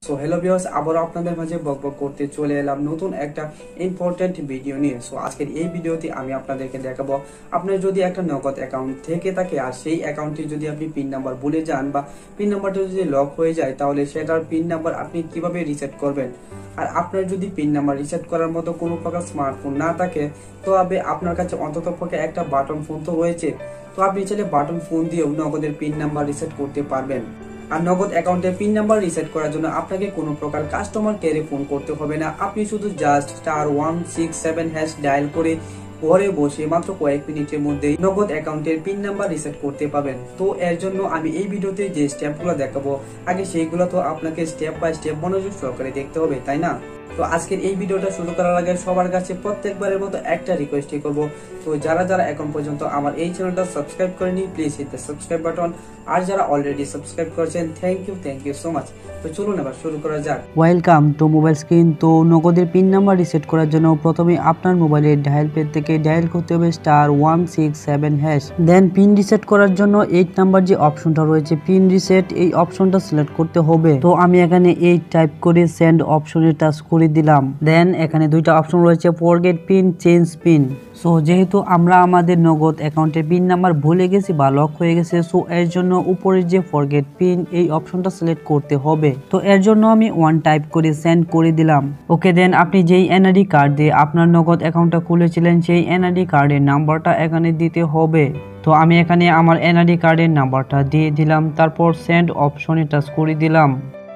So hello viewers, আবারও আপনাদের মাঝে বকবক করতে চলে এলাম নতুন একটা ইম্পর্টেন্ট ভিডিও নিয়ে। সো আজকের এই ভিডিওতে আমি আপনাদেরকে দেখাবো, আপনার যদি একটা নগদ অ্যাকাউন্ট থেকে থাকে আর সেই অ্যাকাউন্টে যদি আপনি পিন নাম্বার ভুলে যান বা পিন নাম্বারটা যদি লক হয়ে যায়, তাহলে সেটার পিন নাম্বার আপনি কিভাবে রিসেট করবেন। আর আপনার যদি পিন নাম্বার রিসেট করার মতো কোনো প্রকার স্মার্টফোন না থাকে, তো আপনার কাছে অন্তত পক্ষে একটা বাটন ফোন তো রয়েছে। তো আপনি চাইলে বাটন ফোন দিয়েও নগদের পিন নাম্বার রিসেট করতে পারবেন। আর নগদ অ্যাকাউন্টের পিন নাম্বার রিসেট করার জন্য আপনাকে কোনো প্রকার কাস্টমার কেয়ারে ফোন করতে হবে না। আপনি শুধু জাস্ট *167# ডায়াল করে ঘরে বসে মাত্র কয়েক মিনিটের মধ্যে নগদ অ্যাকাউন্টের পিন নাম্বার রিসেট করতে পাবেন। তো এর জন্য আমি এই ভিডিওতে যে স্টেপগুলো দেখাবো, আগে সেইগুলো তো আপনাকে স্টেপ বাই স্টেপ মনোযোগ সহকারে দেখতে হবে, তাই না? তো আজকের এই ভিডিওটা শুরু করার আগে সবার কাছে প্রত্যেকবারের মতো একটা রিকোয়েস্টই করব, তো যারা এখন পর্যন্ত আমার এই চ্যানেলটা সাবস্ক্রাইব করেনি, please hit the subscribe button. আর যারা অলরেডি সাবস্ক্রাইব করেছেন, থ্যাংক ইউ সো মাচ। তো চলুন এবার শুরু করা যাক। Welcome to mobile screen. তো নগদের পিন নাম্বার রিসেট করার জন্য প্রথমে আপনার মোবাইলের ডায়াল প্যাড থেকে ডায়াল করতে হবে *167#। দেন পিন রিসেট করার জন্য 8 নাম্বার যে অপশনটা রয়েছে পিন রিসেট, এই অপশনটা সিলেক্ট করতে হবে। তো আমি এখানে 8 টাইপ করে সেন্ড অপশনে টাচ করে দিলাম। দেন এখানে দুইটা অপশন রয়েছে, forget pin, change pin. So যেহেতু আমরা আমাদের নগদ অ্যাকাউন্টের পিন নাম্বার ভুলে গেছি বা লক হয়ে গেছে, সো এর জন্য উপরের যে ফরগেট পিন এই অপশনটা সিলেক্ট করতে হবে। তো এর জন্য আমি 1 টাইপ করে সেন্ড করে দিলাম। ওকে, দেন আপনি যেই এনআইডি কার্ড দিয়ে আপনার নগদ অ্যাকাউন্টটা খুলেছিলেন, সেই এনআইডি কার্ডের নাম্বারটা এখানে দিতে হবে। তো আমি এখানে আমার এনআইডি কার্ডের নাম্বারটা দিয়ে দিলাম, তারপর সেন্ড অপশনে টাচ করে দিলাম।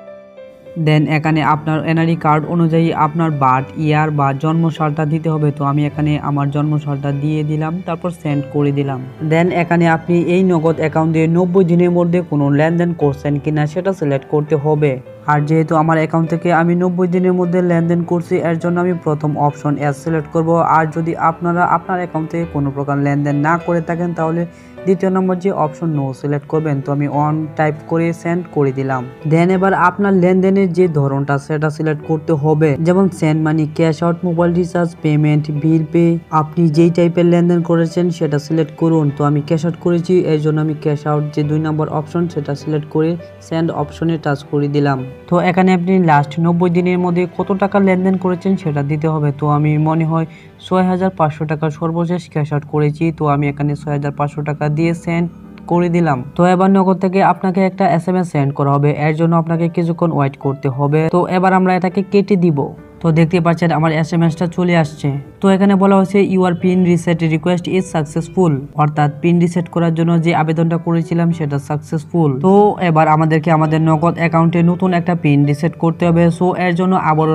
দেন এখানে আপনার এনআইডি কার্ড অনুযায়ী আপনার বার্থ ইয়ার বা জন্ম সালটা দিতে হবে। তো আমি এখানে আমার জন্ম সালটা দিয়ে দিলাম, তারপর সেন্ড করে দিলাম। দেন এখানে আপনি এই নগদ অ্যাকাউন্টে 90 দিনের মধ্যে কোনো লেনদেন করছেন কিনা সেটা সিলেক্ট করতে হবে। আর যেহেতু আমার অ্যাকাউন্ট থেকে আমি 90 দিনের মধ্যে লেনদেন করছি, এর জন্য আমি প্রথম অপশন এস সিলেক্ট করব। আর যদি আপনারা আপনার অ্যাকাউন্ট থেকে কোনো প্রকার লেনদেন না করে থাকেন, তাহলে দ্বিতীয় নম্বর যে অপশন নো সিলেক্ট করবেন। তো আমি 1 টাইপ করে সেন্ড করে দিলাম। দেন এবার আপনার লেনদেনের যে ধরনটা সেটা সিলেক্ট করতে হবে, যেমন send money, cash out, mobile recharge, payment, bill pay. আপনি যেই টাইপের লেনদেন করেছেন সেটা সিলেক্ট করুন। তো আমি ক্যাশ আউট করেছি, এর জন্য আমি ক্যাশ আউট যে 2 নম্বর অপশন সেটা সিলেক্ট করে সেন্ড অপশনে টাচ করে দিলাম। তো এখানে আপনি লাস্ট 90 দিনের মধ্যে কত টাকা লেনদেন করেছেন সেটা দিতে হবে। তো আমি মনে হয় 6500 টাকা সর্বশেষ ক্যাশ আউট করেছি। তো আমি এখানে 6500 টাকা দিয়ে সেন্ড করে দিলাম। তো এবার নগদ থেকে আপনাকে একটা SMS সেন্ড করা হবে, এর জন্য আপনাকে কিছুক্ষণ ওয়েট করতে হবে। তো এবার আমরা এটাকে কেটে দিব। তো দেখতে পাচ্ছেন আমার SMSটা চলে আসছে। তো এখানে বলা হয়েছে your pin reset request is successful, অর্থাৎ পিন রিসেট করার জন্য যে আবেদনটা করেছিলাম সেটা সাকসেসফুল। তো এবার আমাদেরকে আমাদের নগদ অ্যাকাউন্টে নতুন একটা পিন রিসেট করতে হবে। সো এর জন্য আবারও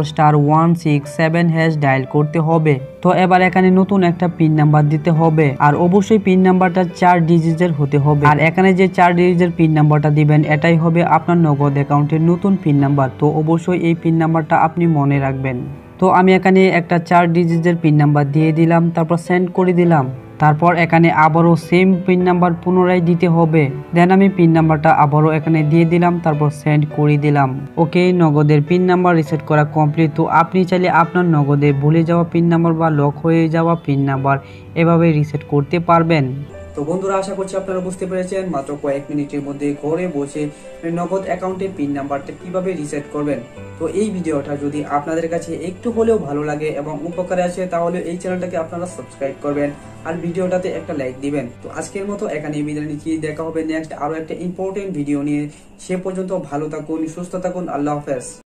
*167# ডায়াল করতে হবে। তো এবার এখানে নতুন একটা পিন নাম্বার দিতে হবে, আর অবশ্যই পিন নাম্বারটা 4 ডিজিটের হতে হবে। আর এখানে যে 4 ডিজিটের পিন নাম্বারটা দিবেন, এটাই হবে আপনার নগদ অ্যাকাউন্টের নতুন পিন নাম্বার। তো অবশ্যই এই পিন নাম্বারটা আপনি মনে রাখবেন। তো আমি এখানে একটা 4 ডিজিটের পিন নাম্বার দিয়ে দিলাম, তারপর সেন্ড করে দিলাম। তারপর এখানে আবারও সেম পিন নাম্বার পুনরায় দিতে হবে। দেন আমি পিন নাম্বারটা আবারও এখানে দিয়ে দিলাম, তারপর সেন্ড করে দিলাম। ওকে, নগদের পিন নাম্বার রিসেট করা কমপ্লিট। তো আপনি চাইলে আপনার নগদে ভুলে যাওয়া পিন নাম্বার বা লক হয়ে যাওয়া পিন নাম্বার এভাবে রিসেট করতে পারবেন। তো বন্ধুরা, আশা করছি আপনারা বুঝতে পেরেছেন মাত্র কয়েক মিনিটের মধ্যে ঘরে বসে নগদ অ্যাকাউন্টে পিন নাম্বারটা কিভাবে রিসেট করবেন। তো এই ভিডিওটা যদি আপনাদের কাছে একটু হলেও ভালো লাগে এবং উপকারে আসে, তাহলে এই চ্যানেলটাকে আপনারা সাবস্ক্রাইব করবেন আর ভিডিওটাতে একটা লাইক দিবেন। তো আজকের মতো এখানে বিদায় নিচ্ছি, দেখা হবে নেক্সট আরো একটা ইম্পর্টেন্ট ভিডিও নিয়ে। সে পর্যন্ত ভালো থাকুন, সুস্থ থাকুন, আল্লাহ হাফেজ।